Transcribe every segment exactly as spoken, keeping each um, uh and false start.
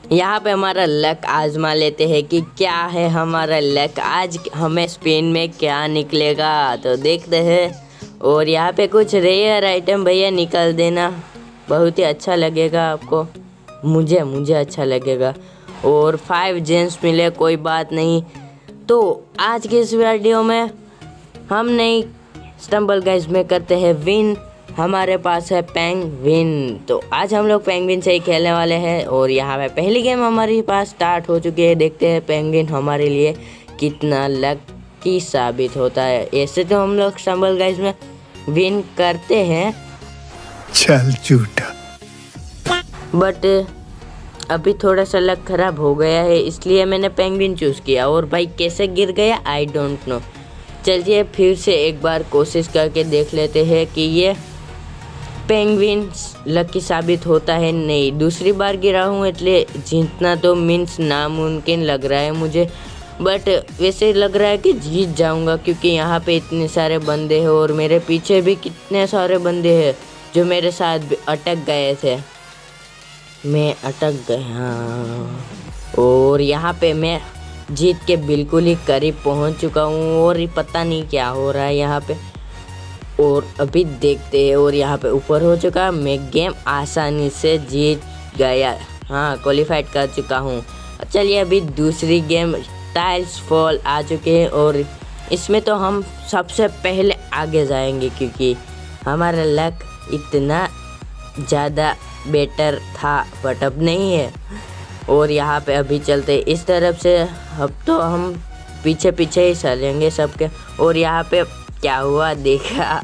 यहाँ पे हमारा लक आजमा लेते हैं कि क्या है हमारा लक, आज हमें स्पिन में क्या निकलेगा तो देखते हैं। और यहाँ पे कुछ रेयर आइटम भैया निकाल देना, बहुत ही अच्छा लगेगा आपको, मुझे मुझे अच्छा लगेगा। और फाइव जेम्स मिले कोई बात नहीं। तो आज के इस वीडियो में हम नहीं स्टम्बल गाइस में करते हैं विन, हमारे पास है पेंगविन। तो आज हम लोग पेंगविन से ही खेलने वाले हैं और यहाँ पे पहली गेम हमारे पास स्टार्ट हो चुकी है। देखते हैं पेंगविन हमारे लिए कितना लकी साबित होता है। ऐसे तो हम लोग स्टम्बल गाइस में विन करते हैं, चल झूठा, बट अभी थोड़ा सा लक खराब हो गया है, इसलिए मैंने पेंगविन चूज़ किया। और भाई कैसे गिर गया आई डोंट नो। चलिए फिर से एक बार कोशिश करके देख लेते हैं कि ये पेंगविन लकी साबित होता है। नहीं, दूसरी बार गिरा हूँ इसलिए जीतना तो मीन्स नामुमकिन लग रहा है मुझे, बट वैसे लग रहा है कि जीत जाऊँगा क्योंकि यहाँ पे इतने सारे बंदे हैं और मेरे पीछे भी कितने सारे बंदे हैं जो मेरे साथ भी अटक गए थे। मैं अटक गया और यहाँ पे मैं जीत के बिल्कुल ही करीब पहुँच चुका हूँ और पता नहीं क्या हो रहा है यहाँ पे। और अभी देखते हैं। और यहाँ पे ऊपर हो चुका, मैं गेम आसानी से जीत गया, हाँ क्वालिफाइड कर चुका हूँ। चलिए अभी दूसरी गेम टाइल्स फॉल आ चुके हैं और इसमें तो हम सबसे पहले आगे जाएंगे क्योंकि हमारा लक इतना ज़्यादा बेटर था, बट अब नहीं है। और यहाँ पे अभी चलते इस तरफ से, अब तो हम पीछे पीछे ही चलेंगे सबके। और यहाँ पे क्या हुआ देखा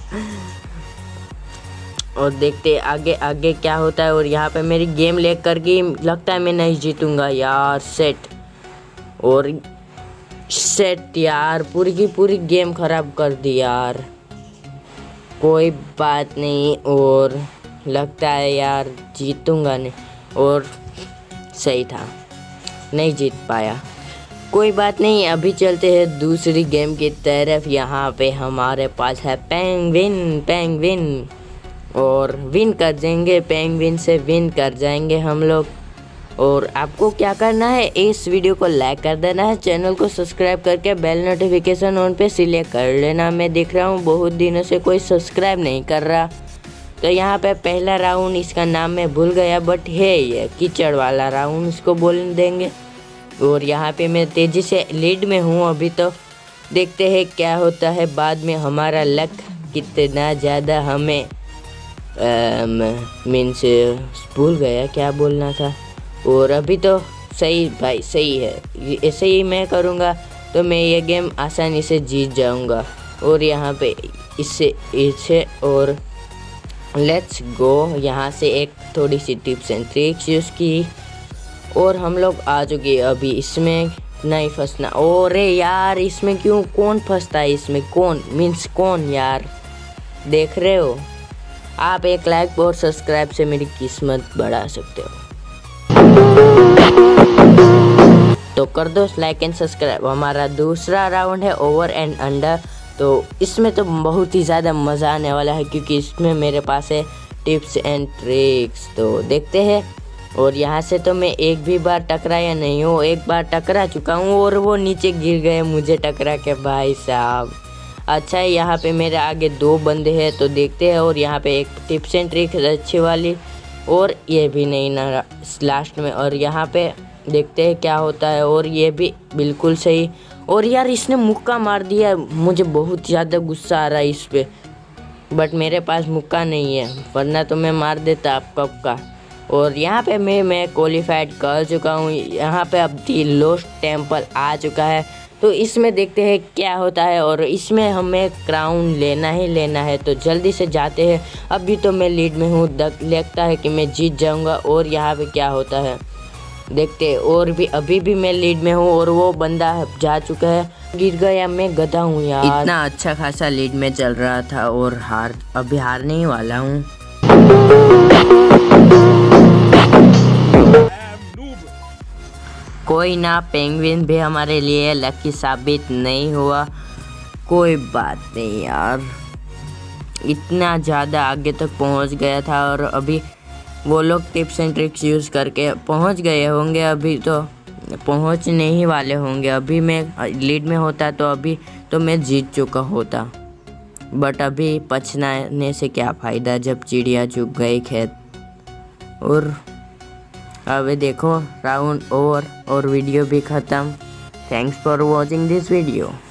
और देखते आगे आगे क्या होता है। और यहाँ पे मेरी गेम लेग कर गई, लगता है मैं नहीं जीतूंगा यार। सेट और सेट यार, पूरी की पूरी गेम ख़राब कर दी यार। कोई बात नहीं, और लगता है यार जीतूंगा नहीं, और सही था नहीं जीत पाया। कोई बात नहीं, अभी चलते हैं दूसरी गेम की तरफ। यहाँ पे हमारे पास है पेंगविन पेंगविन और विन कर जाएंगे, पेंगविन से विन कर जाएंगे हम लोग। और आपको क्या करना है, इस वीडियो को लाइक कर देना है, चैनल को सब्सक्राइब करके बेल नोटिफिकेशन ऑन पे सिलेक्ट कर लेना। मैं देख रहा हूँ बहुत दिनों से कोई सब्सक्राइब नहीं कर रहा। तो यहाँ पे पहला राउंड, इसका नाम मैं भूल गया बट है ये कीचड़ वाला राउंड, इसको बोल देंगे। और यहाँ पे मैं तेज़ी से लीड में हूँ अभी, तो देखते हैं क्या होता है बाद में। हमारा लक कितना ज़्यादा हमें मीन्स भूल गया क्या बोलना था। और अभी तो सही भाई सही है, ऐसे ही मैं करूँगा तो मैं ये गेम आसानी से जीत जाऊँगा। और यहाँ पे इससे इससे और लेट्स गो। यहाँ से एक थोड़ी सी टिप्स एंड ट्रिक्स यूज़ की और हम लोग आ चुके। अभी इसमें नहीं फंसना। और यार इसमें क्यों, कौन फंसता है इसमें, कौन मीन्स कौन यार, देख रहे हो आप। एक लाइक और सब्सक्राइब से मेरी किस्मत बढ़ा सकते हो, तो कर दो लाइक एंड सब्सक्राइब। हमारा दूसरा राउंड है ओवर एंड अंडर, तो इसमें तो बहुत ही ज़्यादा मज़ा आने वाला है क्योंकि इसमें मेरे पास है टिप्स एंड ट्रिक्स। तो देखते हैं। और यहाँ से तो मैं एक भी बार टकराया नहीं हूँ, एक बार टकरा चुका हूँ और वो नीचे गिर गए मुझे टकरा के भाई साहब। अच्छा है, यहाँ पे मेरे आगे दो बंदे हैं तो देखते हैं। और यहाँ पे एक टिप्स एंड ट्रिक्स अच्छी वाली, और ये भी नहीं ना लास्ट में। और यहाँ पे देखते हैं क्या होता है, और ये भी बिल्कुल सही। और यार इसने मुक्का मार दिया, मुझे बहुत ज़्यादा गुस्सा आ रहा है इस पर, बट मेरे पास मुक्का नहीं है, वरना तो मैं मार देता आप कब का। और यहाँ पे मैं मैं क्वालिफाइड कर चुका हूँ। यहाँ पे अब दी लोस्ट टेम्पल आ चुका है, तो इसमें देखते हैं क्या होता है। और इसमें हमें क्राउन लेना ही लेना है, तो जल्दी से जाते हैं। अभी तो मैं लीड में हूँ, लगता है कि मैं जीत जाऊँगा। और यहाँ पे क्या होता है देखते हैं। और भी अभी भी मैं लीड में हूँ और वो बंदा जा चुका है, गिर गया। मैं गधा हूँ यार, इतना अच्छा खासा लीड में चल रहा था और हार अभी हारने ही वाला हूँ। कोई ना, पेंगविन भी हमारे लिए लकी साबित नहीं हुआ। कोई बात नहीं यार, इतना ज़्यादा आगे तक पहुंच गया था और अभी वो लोग टिप्स एंड ट्रिक्स यूज़ करके पहुंच गए होंगे, अभी तो पहुंचने ही वाले होंगे। अभी मैं लीड में होता तो अभी तो मैं जीत चुका होता, बट अभी पछताने से क्या फ़ायदा जब चिड़िया चुग गई खेत। और अभी देखो राउंड ओवर और वीडियो भी ख़त्म। Thanks for watching this video.